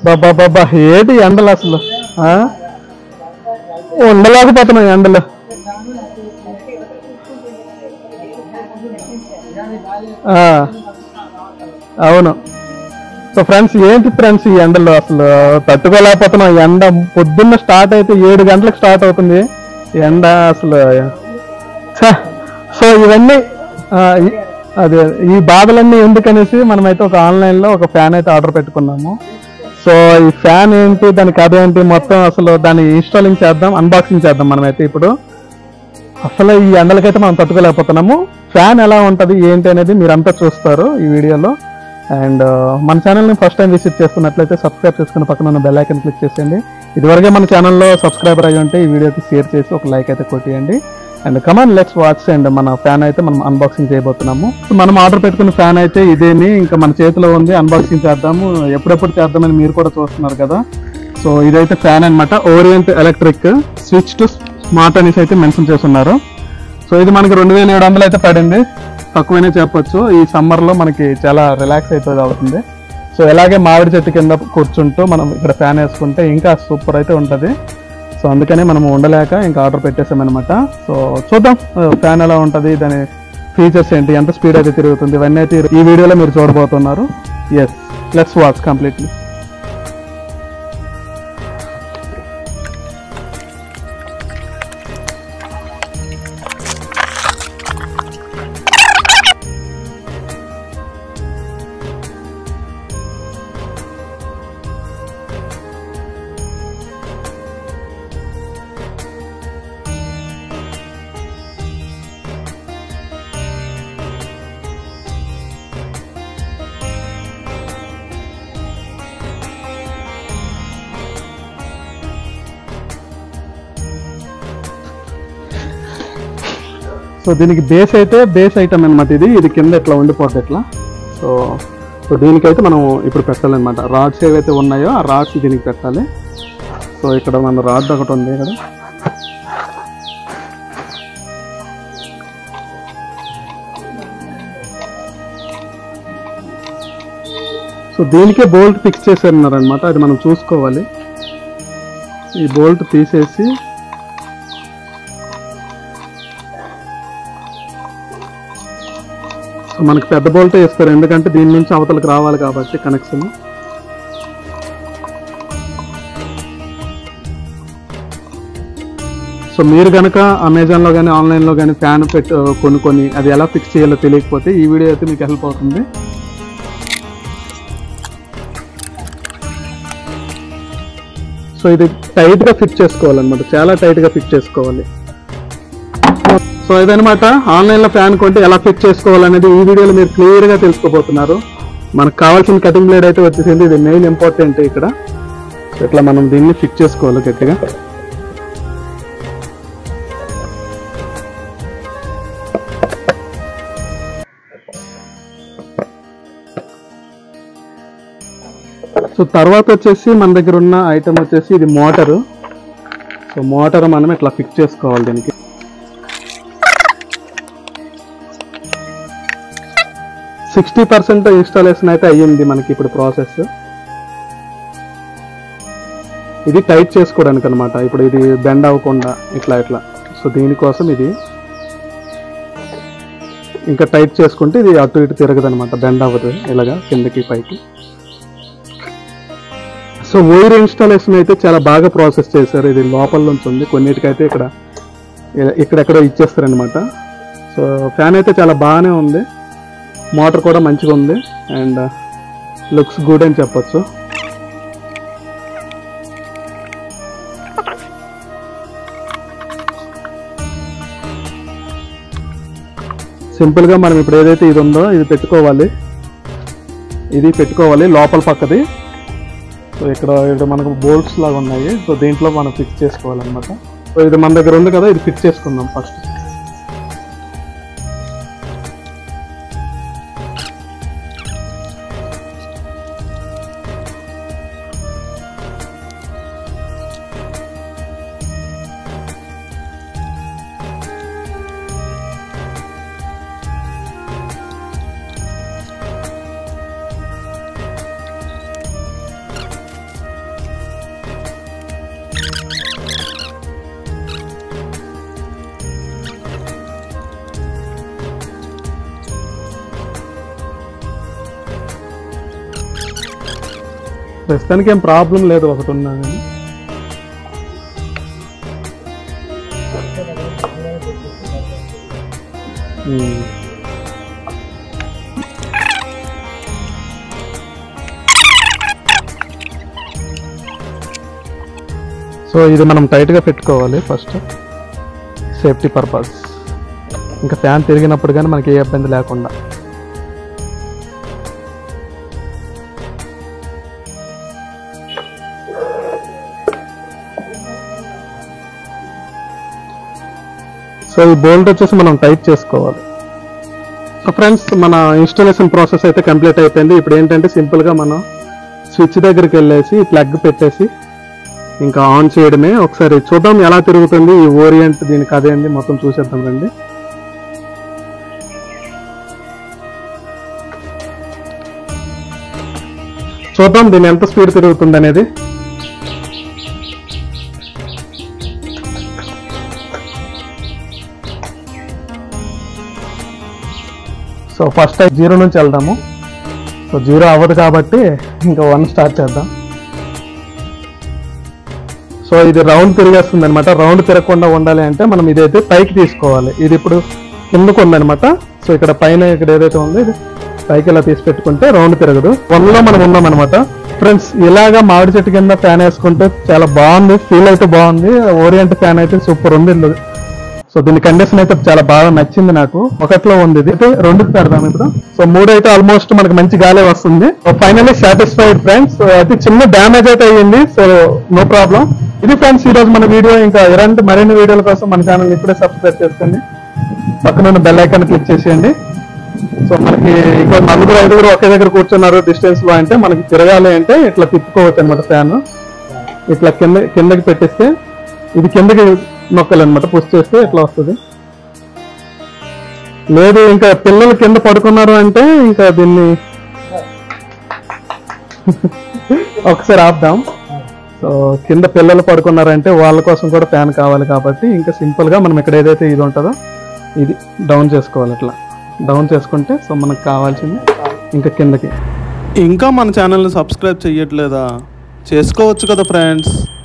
బాబా బాబా ఏంటి ఎండలు అసలు ఉండలేకపోతున్నాం ఎండలు. అవును. సో ఫ్రెండ్స్ ఏంటి ఫ్రెండ్స్ ఈ ఎండలో అసలు తట్టుకోలేకపోతున్నాం. ఎండ పొద్దున్న స్టార్ట్ అయితే 7 గంటలకు స్టార్ట్ అవుతుంది ఎండ అసలు. సో ఇవన్నీ అదే ఈ బాధలన్నీ ఎందుకనేసి మనమైతే ఒక ఆన్లైన్లో ఒక ఫ్యాన్ అయితే ఆర్డర్ పెట్టుకున్నాము. సో ఈ ఫ్యాన్ ఏంటి, దాని కథ ఏంటి, మొత్తం అసలు దాన్ని ఇన్స్టాలింగ్ చేద్దాం, అన్బాక్సింగ్ చేద్దాం మనమైతే ఇప్పుడు. అసలు ఈ ఎండలకైతే మనం తట్టుకోలేకపోతున్నాము. ఫ్యాన్ ఎలా ఉంటుంది ఏంటి అనేది మీరంతా చూస్తారు ఈ వీడియోలో. అండ్ మన ఛానల్ని ఫస్ట్ టైం విజిట్ చేస్తున్నట్లయితే సబ్స్క్రైబ్ చేసుకుని పక్కన ఉన్న బెల్ ఐకాన్ క్లిక్ చేసేయండి. ఇదివరకే మన ఛానల్లో సబ్స్క్రైబర్ అయ్యి ఉంటే ఈ వీడియోకి షేర్ చేసి ఒక లైక్ అయితే కొట్టేయండి. And come on let's watch. And మన ఫ్యాన్ అయితే మనం అన్బాక్సింగ్ చేయబోతున్నాము. మనం ఆర్డర్ పెట్టుకున్న ఫ్యాన్ అయితే ఇదేని ఇంకా మన చేతిలో ఉంది. అన్బాక్సింగ్ చేద్దాము, ఎప్పుడెప్పుడు చేద్దామని మీరు కూడా చూస్తున్నారు కదా. సో ఇదైతే ఫ్యాన్ అనమాట. Orient Electric switch to smart అనేసి అయితే మెన్షన్ చేస్తున్నారు. సో ఇది మనకి 2700 అయితే పడింది, తక్కువనే చెప్పొచ్చు. ఈ సమ్మర్లో మనకి చాలా రిలాక్స్ అయితే అవుతుంది. సో ఇలాగే మామిడి చెట్టు కింద కూర్చుంటూ మనం ఇక్కడ ఫ్యాన్ వేసుకుంటే ఇంకా సూపర్ అయితే ఉంటుంది. సో అందుకనే మనం ఉండలేక ఇంకా ఆర్డర్ పెట్టేసామన్నమాట. సో చూద్దాం ఫ్యాన్ ఎలా ఉంటుంది, దాని ఫీచర్స్ ఏంటి, ఎంత స్పీడ్ అయితే తిరుగుతుంది, ఇవన్నీ అయితే ఈ వీడియోలో మీరు చూడబోతున్నారు. Yes, let's watch completely. So దీనికి బేస్ అయితే బేస్ ఐటమ్ అనమాట. ఇది కింద ఇట్లా ఉండిపోతుంది ఇట్లా. సో దీనికైతే మనం ఇప్పుడు పెట్టాలన్నమాట. రాడ్స్ ఏవైతే ఉన్నాయో ఆ రాడ్స్ దీనికి పెట్టాలి. సో ఇక్కడ మన రాడ్ ఒకటి ఉంది కదా. సో దీనికే బోల్ట్ ఫిక్స్ చేశారన్నారనమాట. అది మనం చూసుకోవాలి. ఈ బోల్ట్ తీసేసి మనకి పెద్ద బోల్టే ఇస్తారు, ఎందుకంటే దీని నుంచి అవతలకు రావాలి కాబట్టి కనెక్షన్. సో మీరు కనుక అమెజాన్లో కానీ ఆన్లైన్లో కానీ ఫ్యాన్ కొనుక్కొని అది ఎలా ఫిక్స్ చేయాలో తెలియకపోతే ఈ వీడియో అయితే మీకు హెల్ప్ అవుతుంది. సో ఇది టైట్గా ఫిట్ చేసుకోవాలన్నమాట, చాలా టైట్గా ఫిట్ చేసుకోవాలి. సో ఇదనమాట ఆన్లైన్లో ఫ్యాన్ కొంటే ఎలా ఫిట్ చేసుకోవాలనేది ఈ వీడియోలో మీరు క్లియర్గా తెలుసుకోబోతున్నారు. మనకు కావాల్సిన కటింగ్ బ్లేడ్ అయితే వచ్చేసింది. ఇది మెయిన్ ఇంపార్టెంట్ ఇక్కడ. సో ఇట్లా మనం దీన్ని ఫిట్ చేసుకోవాలి గట్టిగా. సో తర్వాత వచ్చేసి మన దగ్గర ఉన్న ఐటమ్ వచ్చేసి ఇది మోటారు. సో మోటార్ మనం ఇట్లా ఫిక్స్ చేసుకోవాలి. దీనికి 60% ఇన్స్టాలేషన్ అయితే అయ్యింది మనకి ఇప్పుడు ప్రాసెస్. ఇది టైట్ చేసుకోవడానికి అనమాట. ఇప్పుడు ఇది బెండ్ అవ్వకుండా ఇట్లా. సో దీనికోసం ఇది ఇంకా టైట్ చేసుకుంటే ఇది అటు ఇటు తిరగదు అనమాట, బెండ్ అవ్వదు ఇలాగా కిందకి పైకి. సో వైర్ ఇన్స్టాలేషన్ అయితే చాలా బాగా ప్రాసెస్ చేశారు. ఇది లోపల నుంచి ఉంది, కొన్నిటికైతే ఇక్కడెక్కడో ఇచ్చేస్తారనమాట. సో ఫ్యాన్ అయితే చాలా బాగానే ఉంది, మోటార్ కూడా మంచిగా ఉంది అండ్ లుక్స్ గుడ్ అని చెప్పొచ్చు. సింపుల్గా మనం ఇప్పుడు ఏదైతే ఇది ఉందో ఇది పెట్టుకోవాలి లోపల పక్కది. సో ఇక్కడ మనకు బోల్ట్స్ లాగా ఉన్నాయి. సో దీంట్లో మనం ఫిక్స్ చేసుకోవాలన్నమాట. సో ఇది మన దగ్గర ఉంది కదా, ఇది ఫిక్స్ చేసుకుందాం ఫస్ట్. ప్రస్తుతానికి ఏం ప్రాబ్లం లేదు, ఒకటి ఉన్నా కానీ. సో ఇది మనం టైట్గా పెట్టుకోవాలి ఫస్ట్, సేఫ్టీ పర్పస్. ఇంకా ఫ్యాన్ తిరిగినప్పుడు కానీ మనకి ఏ ఇబ్బంది లేకుండా. సో ఈ బోల్ట్ వచ్చేసి మనం టైట్ చేసుకోవాలి. సో ఫ్రెండ్స్, మన ఇన్స్టాలేషన్ ప్రాసెస్ అయితే కంప్లీట్ అయిపోయింది. ఇప్పుడు ఏంటంటే సింపుల్గా మనం స్విచ్ దగ్గరికి వెళ్ళేసి ప్లగ్ పెట్టేసి ఇంకా ఆన్ చేయడమే. ఒకసారి చూద్దాం ఎలా తిరుగుతుంది ఈ ఓరియంట్, దీనికి అదేంది మొత్తం చూసేద్దాం రండి. చూద్దాం దీన్ని ఎంత స్పీడ్ తిరుగుతుంది అనేది. సో ఫస్ట్ 0 నుంచి వెళ్దాము. సో 0 అవ్వదు కాబట్టి ఇంకా 1 స్టార్ట్ చేద్దాం. సో ఇది రౌండ్ తిరిగేస్తుంది అనమాట. రౌండ్ తిరగకుండా ఉండాలి అంటే మనం ఇదైతే పైకి తీసుకోవాలి. ఇది ఇప్పుడు కిందకు ఉందనమాట. సో ఇక్కడ పైన ఇక్కడ ఏదైతే ఉందో ఇది పైకి ఇలా తీసి పెట్టుకుంటే రౌండ్ తిరగదు. 1లో మనం ఉన్నాం అనమాట. ఫ్రెండ్స్, ఇలాగా మామిడి చెట్టు కింద ఫ్యాన్ వేసుకుంటే చాలా బాగుంది, ఫీల్ అయితే బాగుంది. ఓరియంట్ ఫ్యాన్ అయితే సూపర్ ఉంది. సో దీని కండిషన్ అయితే చాలా బాగా నచ్చింది నాకు. 1లో ఉంది, ఇది అయితే 2కి పెడదాం ఇప్పుడు. సో 3 అయితే ఆల్మోస్ట్ మనకి మంచి గాలి వస్తుంది. So finally satisfied friends. So అయితే చిన్న డ్యామేజ్ అయితే అయ్యింది, సో నో ప్రాబ్లం. ఇది ఫ్రెండ్స్ ఈ రోజు మన వీడియో. ఇంకా ఇలాంటి మరిన్ని వీడియోల కోసం మన ఛానల్ ఇప్పుడే సబ్స్క్రైబ్ చేసుకోండి, పక్కన బెల్ ఐకాన్ క్లిక్ చేసేయండి. సో మనకి ఇంకా 4-5 ఒకే దగ్గర కూర్చున్నారు డిస్టెన్స్ లో అంటే మనకి తిరగాలి అంటే ఇట్లా తిప్పుకోవచ్చు అనమాట. ఫ్యాన్ ఇట్లా కిందకి పెట్టేస్తే ఇది కిందకి నొక్కాలన్నమాట. పుష్ చేస్తే ఇట్లా వస్తుంది. లేదు ఇంకా పిల్లలు కింద పడుకున్నారు అంటే ఇంకా దీన్ని ఒకసారి ఆపుదాం. సో కింద పిల్లలు పడుకున్నారంటే వాళ్ళ కోసం కూడా ఫ్యాన్ కావాలి కాబట్టి ఇంకా సింపుల్ గా మనం ఇక్కడ ఏదైతే ఇది ఉంటుందో ఇది డౌన్ చేసుకోవాలి. ఇట్లా డౌన్ చేసుకుంటే సో మనకు కావాల్సింది ఇంకా కిందకి. ఇంకా మన ఛానల్ని సబ్స్క్రైబ్ చేయట్లేదా? చేసుకోవచ్చు కదా ఫ్రెండ్స్.